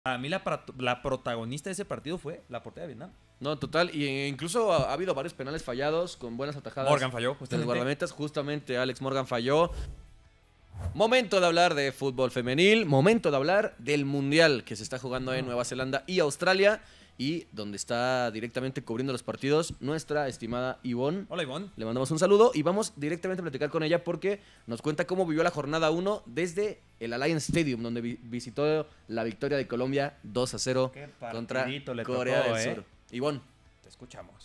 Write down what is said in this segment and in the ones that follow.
A mí la protagonista de ese partido fue la portera de Vietnam. No, total, y incluso ha habido varios penales fallados con buenas atajadas. Morgan falló, De los justamente. guardametas, justamente Alex Morgan falló. Momento de hablar de fútbol femenil, momento de hablar del Mundial que se está jugando en Nueva Zelanda y Australia, y donde está directamente cubriendo los partidos nuestra estimada Ivonne. Hola, Ivonne. Le mandamos un saludo y vamos directamente a platicar con ella porque nos cuenta cómo vivió la jornada 1 desde el Allianz Stadium, donde visitó la victoria de Colombia 2-0 Qué contra partidito le Corea tocó, del Sur. Ivonne. Te escuchamos.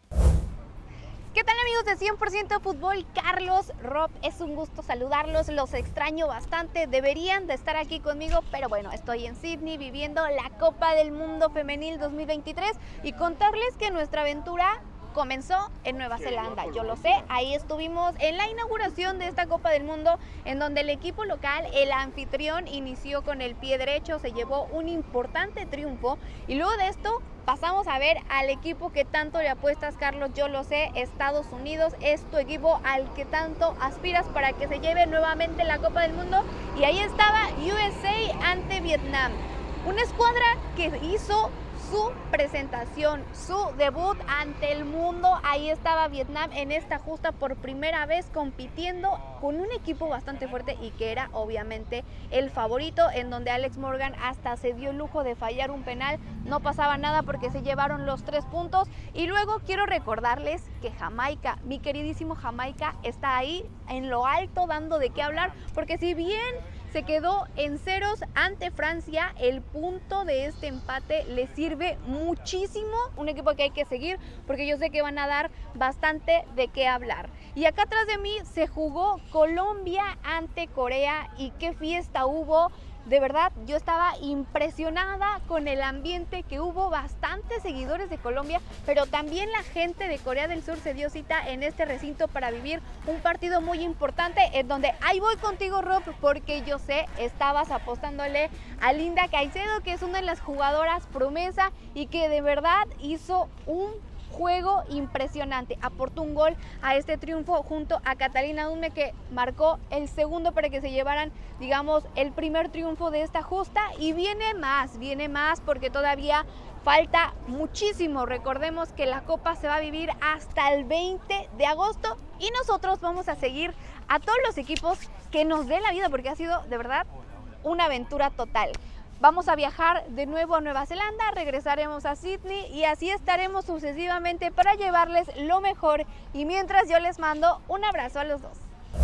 ¿Qué tal, amigos de 100% Fútbol? Carlos, Rob, es un gusto saludarlos, los extraño bastante, deberían de estar aquí conmigo, pero bueno, estoy en Sydney viviendo la Copa del Mundo Femenil 2023 y contarles que nuestra aventura comenzó en Nueva Zelanda. Yo lo sé, ahí estuvimos en la inauguración de esta Copa del Mundo, en donde el equipo local, el anfitrión, inició con el pie derecho, se llevó un importante triunfo y luego de esto pasamos a ver al equipo que tanto le apuestas, Carlos. Yo lo sé, Estados Unidos es tu equipo al que tanto aspiras para que se lleve nuevamente la Copa del Mundo, y ahí estaba USA ante Vietnam, una escuadra que hizo su presentación, su debut ante el mundo. Ahí estaba Vietnam en esta justa por primera vez compitiendo con un equipo bastante fuerte y que era obviamente el favorito, en donde Alex Morgan hasta se dio el lujo de fallar un penal. No pasaba nada porque se llevaron los 3 puntos. Y luego quiero recordarles que Jamaica, mi queridísimo Jamaica, está ahí en lo alto dando de qué hablar, porque si bien se quedó en ceros ante Francia, el punto de este empate le sirve muchísimo. Un equipo que hay que seguir porque yo sé que van a dar bastante de qué hablar. Y acá atrás de mí se jugó Colombia ante Corea y qué fiesta hubo. De verdad, yo estaba impresionada con el ambiente que hubo, bastantes seguidores de Colombia, pero también la gente de Corea del Sur se dio cita en este recinto para vivir un partido muy importante, en donde ahí voy contigo, Rob, porque yo sé, estabas apostándole a Linda Caicedo, que es una de las jugadoras promesa y que de verdad hizo un juego impresionante, aportó un gol a este triunfo junto a Catalina Dume, que marcó el segundo para que se llevaran, digamos, el primer triunfo de esta justa. Y viene más porque todavía falta muchísimo. Recordemos que la Copa se va a vivir hasta el 20 de agosto y nosotros vamos a seguir a todos los equipos que nos dé la vida, porque ha sido de verdad una aventura total. Vamos a viajar de nuevo a Nueva Zelanda, regresaremos a Sydney y así estaremos sucesivamente para llevarles lo mejor. Y mientras, yo les mando un abrazo a los dos.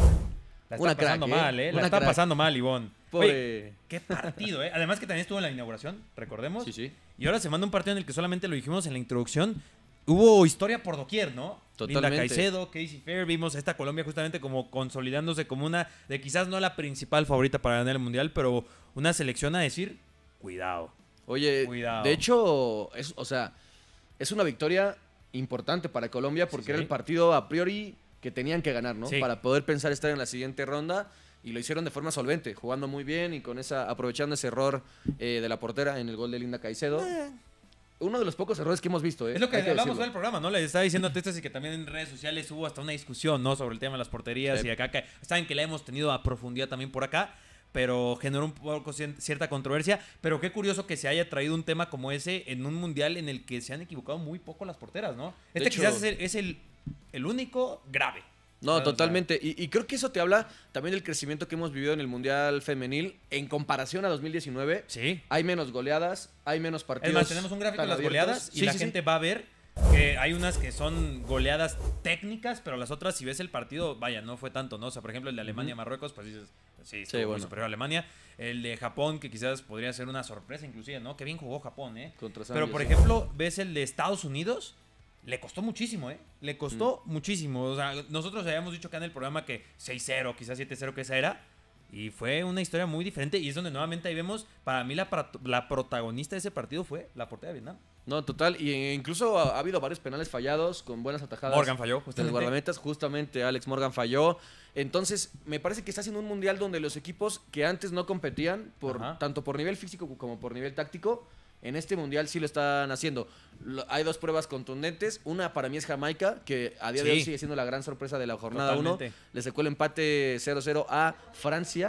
La Una está pasando crack, mal, ¿eh? La Una está crack. pasando mal, Ivonne. Pobre. Oye, qué partido, ¿eh? Además que también estuvo en la inauguración, recordemos. Sí, sí. Y ahora se manda un partido en el que solamente lo dijimos en la introducción. Hubo historia por doquier, ¿no? Totalmente. Linda Caicedo, Casey Fair, vimos esta Colombia justamente como consolidándose como una de quizás no la principal favorita para ganar el Mundial, pero una selección a decir, cuidado. Oye, Cuidado. de hecho, es una victoria importante para Colombia porque Sí, sí. era el partido a priori que tenían que ganar, ¿no? Sí. Para poder pensar estar en la siguiente ronda, y lo hicieron de forma solvente, jugando muy bien y con aprovechando ese error de la portera en el gol de Linda Caicedo. Uno de los pocos errores que hemos visto, ¿eh? Es lo que Hay hablamos decirlo. del programa, ¿no? Le estaba diciendo a Testas y que también en redes sociales hubo hasta una discusión, ¿no? Sobre el tema de las porterías Sí. y acá, que saben que la hemos tenido a profundidad también por acá, pero generó un poco cierta controversia. Pero qué curioso que se haya traído un tema como ese en un mundial en el que se han equivocado muy poco las porteras, ¿no? De Este hecho- quizás es el único grave. No, O sea, totalmente. Y creo que eso te habla también del crecimiento que hemos vivido en el Mundial Femenil en comparación a 2019. Sí. Hay menos goleadas, hay menos partidos. Es más, tenemos un gráfico de tan las abiertos. goleadas y Sí, la sí, sí. gente va a ver que hay unas que son goleadas técnicas, pero las otras, si ves el partido, vaya, no fue tanto, ¿no? O sea, por ejemplo, el de Alemania-Marruecos, pues dices, sí, estuvo muy bueno. superior a Alemania. El de Japón, que quizás podría ser una sorpresa inclusive, ¿no? Qué bien jugó Japón, ¿eh? Contra Pero, Zambia, por sí. ejemplo, ves el de Estados Unidos, le costó muchísimo, ¿eh? Le costó muchísimo. O sea, nosotros habíamos dicho acá en el programa que 6-0, quizás 7-0 que esa era. Y fue una historia muy diferente. Y es donde nuevamente ahí vemos, para mí la protagonista de ese partido fue la portera de Vietnam. No, total. Y incluso ha habido varios penales fallados con buenas atajadas. Morgan falló, De los justamente. guardametas, justamente Alex Morgan falló. Entonces, me parece que está haciendo un mundial donde los equipos que antes no competían, Ajá. tanto por nivel físico como por nivel táctico, en este mundial sí lo están haciendo. Hay dos pruebas contundentes. Una para mí es Jamaica, que a día de Sí. hoy sigue siendo la gran sorpresa de la jornada 1. Totalmente. Le sacó el empate 0-0 a Francia.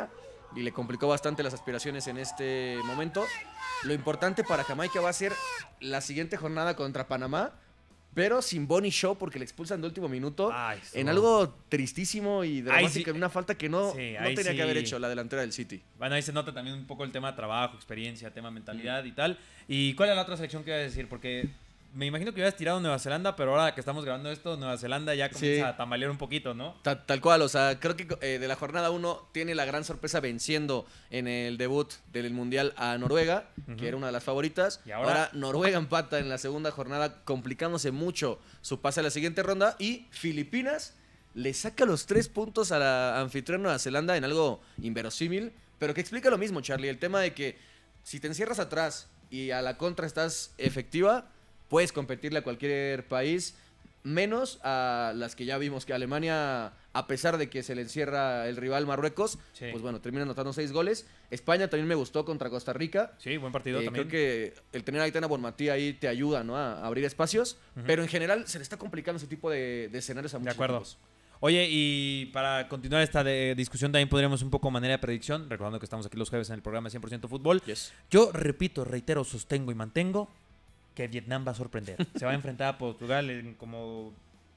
y le complicó bastante las aspiraciones en este momento. Lo importante para Jamaica va a ser la siguiente jornada contra Panamá, pero sin Bonnie Shaw porque le expulsan de último minuto. Ay, En algo tristísimo y dramático, sí. en una falta que no ahí tenía sí. que haber hecho la delantera del City. Bueno, ahí se nota también un poco el tema trabajo, experiencia, tema mentalidad y tal. ¿Y cuál es la otra selección que iba a decir? Porque me imagino que hubieras tirado Nueva Zelanda, pero ahora que estamos grabando esto, Nueva Zelanda ya comienza a tambalear un poquito, ¿no? Tal cual, o sea, creo que de la jornada 1 tiene la gran sorpresa venciendo en el debut del Mundial a Noruega, que era una de las favoritas. ¿Y ahora? Noruega empata en la segunda jornada, complicándose mucho su pase a la siguiente ronda. Y Filipinas le saca los 3 puntos a la anfitriona Nueva Zelanda en algo inverosímil, pero que explica lo mismo, Charlie. El tema de que si te encierras atrás y a la contra estás efectiva, puedes competirle a cualquier país, menos a las que ya vimos que Alemania, a pesar de que se le encierra el rival Marruecos, Sí. pues bueno, termina anotando 6 goles. España también me gustó contra Costa Rica. Sí, buen partido también. Creo que el tener a Aitana Bonmatí ahí te ayuda, ¿no?, a abrir espacios, pero en general se le está complicando ese tipo de escenarios a muchos De acuerdo. equipos. Oye, y para continuar esta discusión también podríamos un poco manera de predicción, recordando que estamos aquí los jueves en el programa 100% Fútbol. Yes. Yo repito, reitero, sostengo y mantengo que Vietnam va a sorprender. Se va a enfrentar a Portugal en como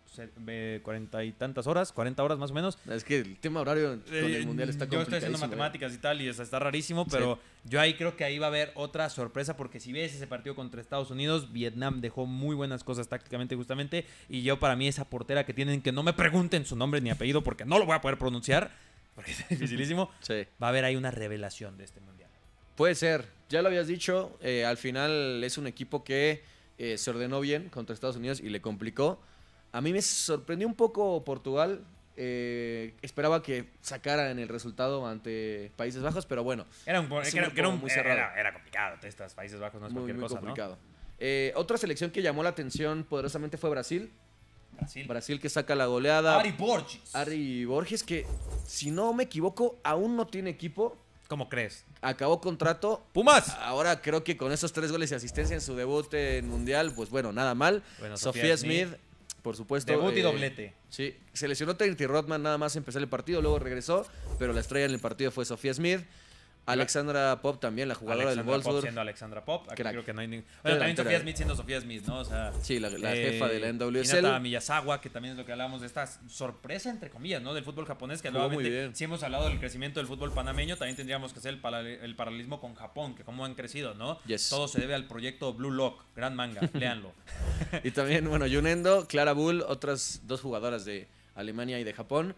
40 y tantas horas, 40 horas más o menos. Es que el tema horario con el Mundial está Yo estoy haciendo complicadísimo, matemáticas y tal, y está rarísimo, pero yo ahí creo que ahí va a haber otra sorpresa, porque si ves ese partido contra Estados Unidos, Vietnam dejó muy buenas cosas tácticamente justamente, y yo para mí esa portera que tienen, que no me pregunten su nombre ni apellido, porque no lo voy a poder pronunciar, porque es dificilísimo, Sí. va a haber ahí una revelación de este Mundial. Puede ser, ya lo habías dicho, al final es un equipo que se ordenó bien contra Estados Unidos y le complicó. A mí me sorprendió un poco Portugal, esperaba que sacaran el resultado ante Países Bajos, pero bueno, Era muy cerrado. era complicado, estos Países Bajos no es muy, cualquier muy cosa, complicado. Otra selección que llamó la atención poderosamente fue Brasil. ¿no? Brasil que saca la goleada. Ari Borges. Ari Borges, que si no me equivoco, aún no tiene equipo. ¿Cómo crees? Acabó contrato. ¡Pumas! Ahora creo que con esos 3 goles y asistencia en su debut en Mundial, pues bueno, nada mal. Bueno, Sofía Smith, por supuesto. Debut y doblete. Sí, se lesionó Trinity Rodman nada más empezar el partido, luego regresó, pero la estrella en el partido fue Sofía Smith. Alexandra Pop también, la jugadora del Alexandra Pop Wolfsburg. siendo Alexandra Pop. Aquí Crack. creo que no hay ningún... Bueno, también delantera. Sofía Smith siendo Sofía Smith, ¿no? O sea... Sí, la jefa de la NWSL. Hinata Miyazawa, que también es lo que hablábamos de esta sorpresa, entre comillas, ¿no? Del fútbol japonés, que Jugó muy nuevamente, bien. si hemos hablado del crecimiento del fútbol panameño, también tendríamos que hacer el paralelismo con Japón, que cómo han crecido, ¿no? Yes. Todo se debe al proyecto Blue Lock, gran manga, léanlo. Y también, bueno, Yunendo, Clara Bull, otras 2 jugadoras de Alemania y de Japón,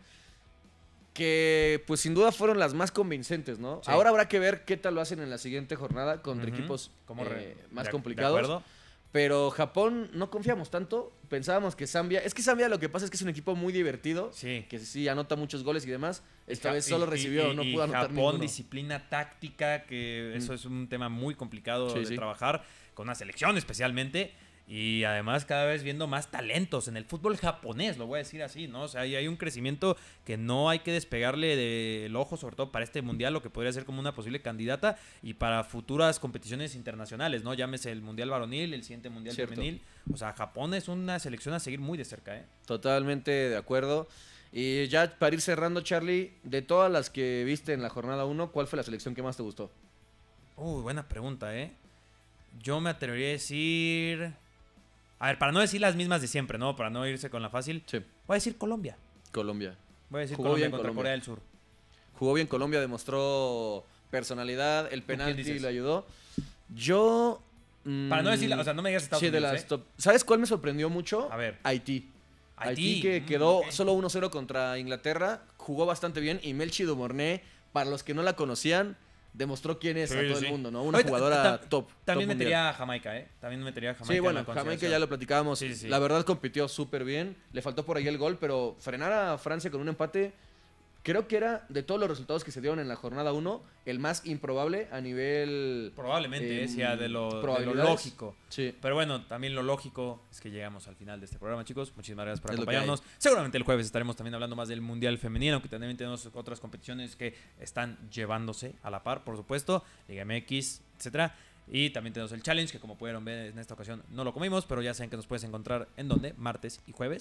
que pues sin duda fueron las más convincentes, ¿no? Sí. Ahora habrá que ver qué tal lo hacen en la siguiente jornada contra Ujú. equipos más ¿De complicados. acuerdo? Pero Japón no confiamos tanto. Pensábamos que Zambia... Es que Zambia lo que pasa es que es un equipo muy divertido. Sí. Que sí anota muchos goles y demás. Esta vez Y- solo y- recibió, y- no y pudo anotar Japón, ninguno. disciplina táctica, que eso es un tema muy complicado Sí, de sí. trabajar, con una selección especialmente. Y además cada vez viendo más talentos en el fútbol japonés, lo voy a decir así, ¿no? O sea, hay un crecimiento que no hay que despegarle del ojo, sobre todo para este mundial, lo que podría ser como una posible candidata y para futuras competiciones internacionales, ¿no? Llámese el mundial varonil, el siguiente mundial Cierto. femenil. O sea, Japón es una selección a seguir muy de cerca, ¿eh? Totalmente de acuerdo. Y ya para ir cerrando, Charlie, de todas las que viste en la jornada 1, ¿cuál fue la selección que más te gustó? Uy, buena pregunta, ¿eh? Yo me atrevería a decir... A ver, para no decir las mismas de siempre, ¿no? Para no irse con la fácil. Sí. Voy a decir Colombia. Colombia. Voy a decir Jugó Colombia bien contra Colombia. Corea del Sur. Jugó bien Colombia, demostró personalidad, el quién penalti dices? le ayudó. Yo... Para no decir, o sea, no me digas Estados sí, de Unidos, las ¿eh? top. ¿Sabes cuál me sorprendió mucho? A ver. Haití. Haití, que quedó ok. solo 1-0 contra Inglaterra, jugó bastante bien y Melchi Dumornay, para los que no la conocían, demostró quién es Sí, a todo sí. el mundo, ¿no? Una Oye, jugadora top. También top metería a Jamaica, ¿eh? También metería a Jamaica. Sí, en bueno, la Jamaica consideración. ya lo platicábamos. Sí, sí. La verdad compitió súper bien. Le faltó por ahí el gol, pero frenar a Francia con un empate, creo que era, de todos los resultados que se dieron en la jornada 1, el más improbable a nivel... Probablemente, sea de lo probabilidades. lógico. Sí. Pero bueno, también lo lógico es que llegamos al final de este programa, chicos. Muchísimas gracias por Es lo que acompañarnos. Seguramente el jueves estaremos también hablando más del Mundial Femenino, aunque también tenemos otras competiciones que están llevándose a la par, por supuesto. Liga MX, etcétera. Y también tenemos el Challenge, que como pudieron ver en esta ocasión no lo comimos, pero ya saben que nos puedes encontrar en donde, martes y jueves.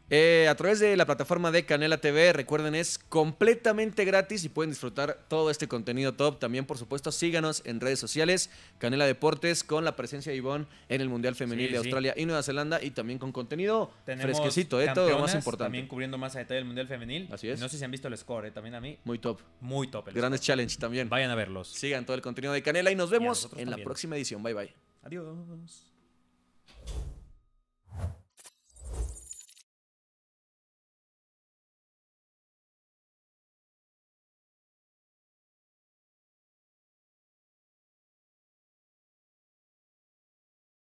A través de la plataforma de Canela TV, recuerden, es completamente gratis y pueden disfrutar todo este contenido top. También, por supuesto, síganos en redes sociales, Canela Deportes, con la presencia de Ivonne en el Mundial Femenil de Australia y Nueva Zelanda, y también con contenido fresquecito, todo lo más importante. También cubriendo más a detalle el Mundial Femenil. Así es. No sé si han visto el score, también a mí. Muy top. Muy top. Grandes challenge también. Vayan a verlos. Sigan todo el contenido de Canela y nos vemos en también. la próxima edición. Bye, bye. Adiós.